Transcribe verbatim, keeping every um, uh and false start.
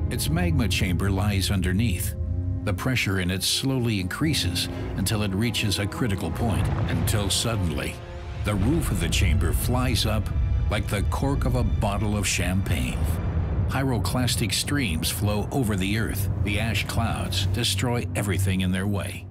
Its magma chamber lies underneath. The pressure in it slowly increases until it reaches a critical point, until suddenly, the roof of the chamber flies up like the cork of a bottle of champagne. Pyroclastic streams flow over the Earth. The ash clouds destroy everything in their way.